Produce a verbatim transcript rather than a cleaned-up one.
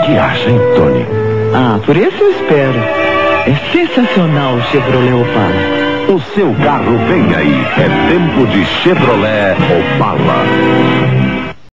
que acha, hein, Tony? Ah, por isso eu espero. É sensacional o Chevrolet Opala. O seu carro vem aí. É tempo de Chevrolet Opala.